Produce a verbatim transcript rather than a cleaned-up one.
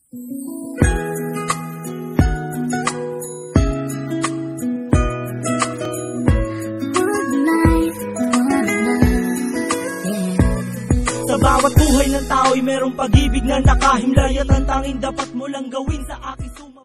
Sa bawat buhay ng tao'y merong pag-ibig na nakahimlay, at ang tanging dapat mo lang gawin sa aking suma